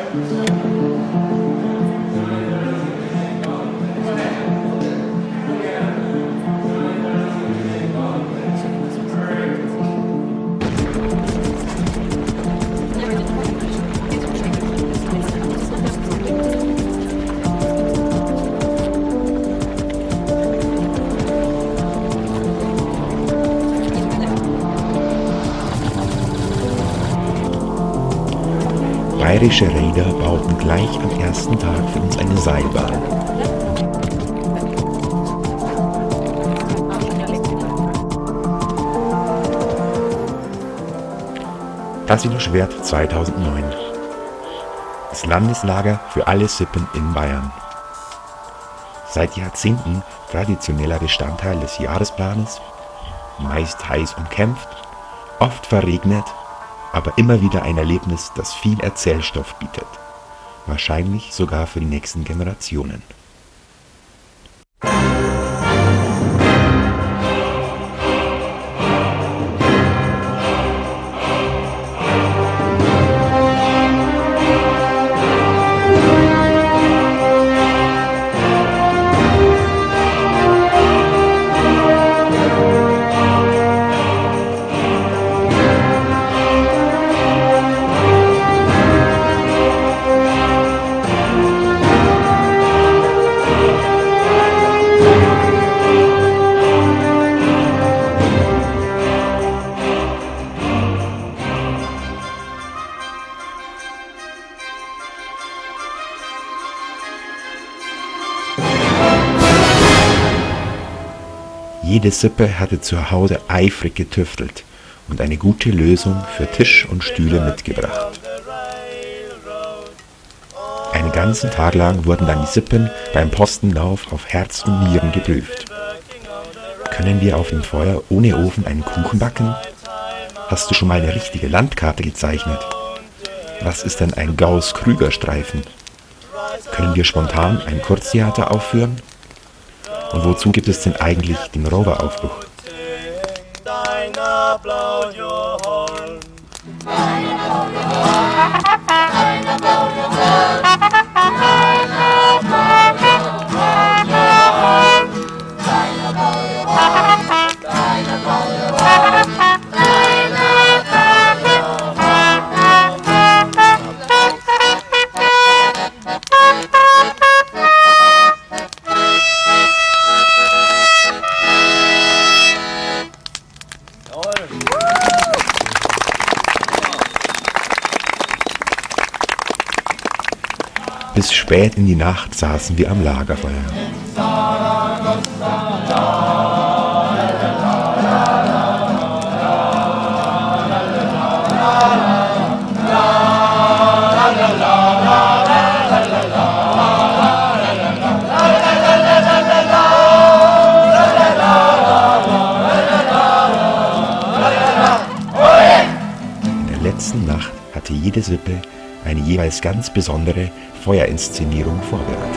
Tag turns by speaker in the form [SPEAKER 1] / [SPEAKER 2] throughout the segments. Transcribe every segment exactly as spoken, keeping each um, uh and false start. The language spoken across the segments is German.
[SPEAKER 1] Bayerische Räder bauten gleich am ersten Tag für uns eine Seilbahn. Tassilo Schwert zweitausendneun. Das Landeslager für alle Sippen in Bayern. Seit Jahrzehnten traditioneller Bestandteil des Jahresplanes, meist heiß umkämpft, oft verregnet, aber immer wieder ein Erlebnis, das viel Erzählstoff bietet. Wahrscheinlich sogar für die nächsten Generationen. Jede Sippe hatte zu Hause eifrig getüftelt und eine gute Lösung für Tisch und Stühle mitgebracht. Einen ganzen Tag lang wurden dann die Sippen beim Postenlauf auf Herz und Nieren geprüft. Können wir auf dem Feuer ohne Ofen einen Kuchen backen? Hast du schon mal eine richtige Landkarte gezeichnet? Was ist denn ein Gauß-Krüger-Streifen? Können wir spontan ein Kurztheater aufführen? Und wozu gibt es denn eigentlich den Roveraufbruch? Bis spät in die Nacht saßen wir am Lagerfeuer. In der letzten Nacht hatte jede Sippe eine jeweils ganz besondere Feuerinszenierung vorbereitet.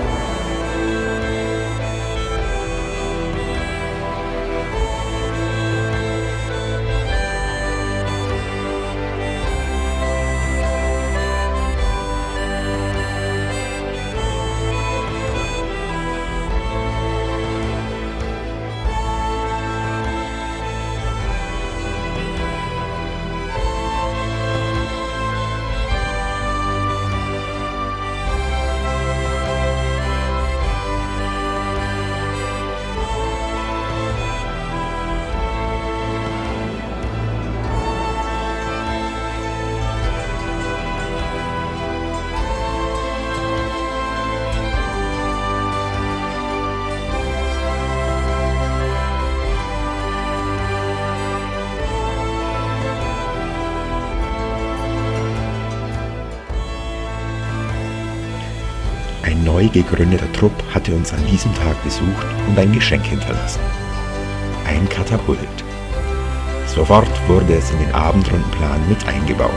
[SPEAKER 1] Ein neu gegründeter Trupp hatte uns an diesem Tag besucht und ein Geschenk hinterlassen. Ein Katapult. Sofort wurde es in den Abendrundenplan mit eingebaut.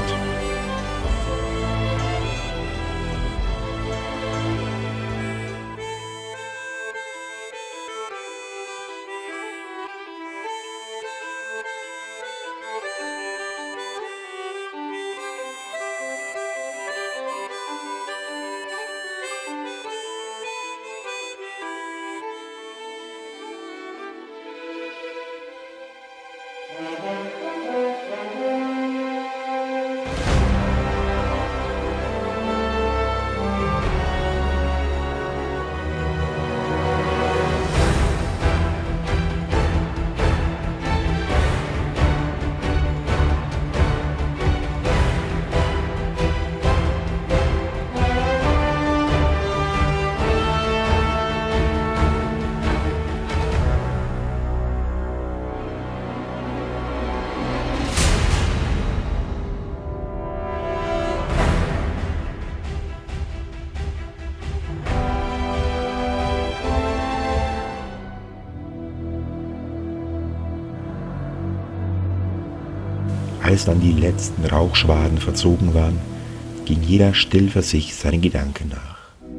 [SPEAKER 1] Als dann die letzten Rauchschwaden verzogen waren, ging jeder still für sich seinen Gedanken nach.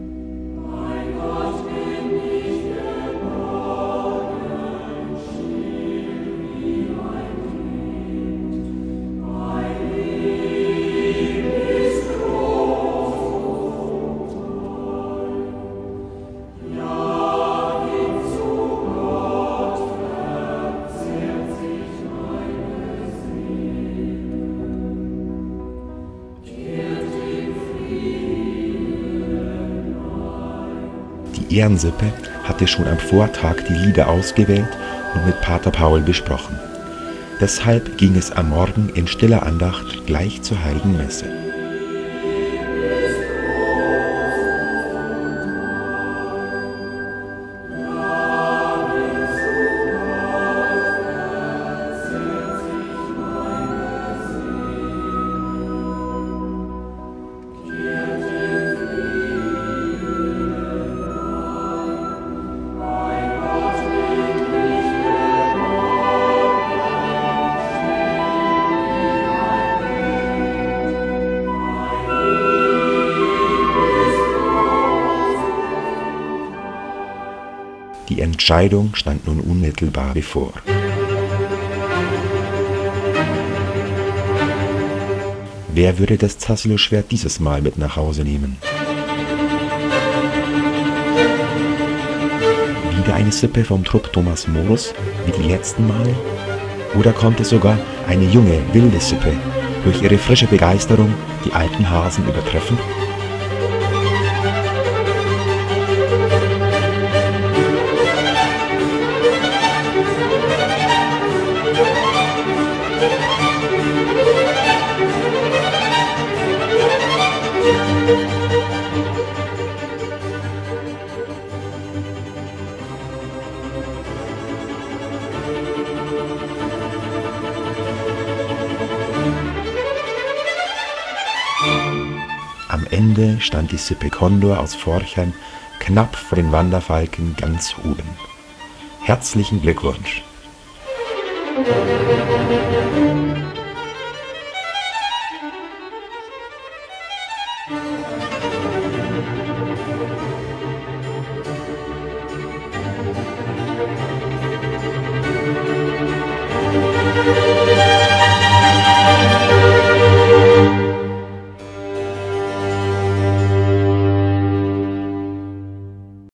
[SPEAKER 1] Die Ehrensippe hatte schon am Vortag die Lieder ausgewählt und mit Pater Paul besprochen. Deshalb ging es am Morgen in stiller Andacht gleich zur Heiligen Messe. Die Entscheidung stand nun unmittelbar bevor. Wer würde das Tassiloschwert dieses Mal mit nach Hause nehmen? Wieder eine Sippe vom Trupp Thomas Morus, wie die letzten Male? Oder konnte sogar eine junge, wilde Sippe durch ihre frische Begeisterung die alten Hasen übertreffen? Am Ende stand die Sippe Kondor aus Forchheim knapp vor den Wanderfalken ganz oben. Herzlichen Glückwunsch!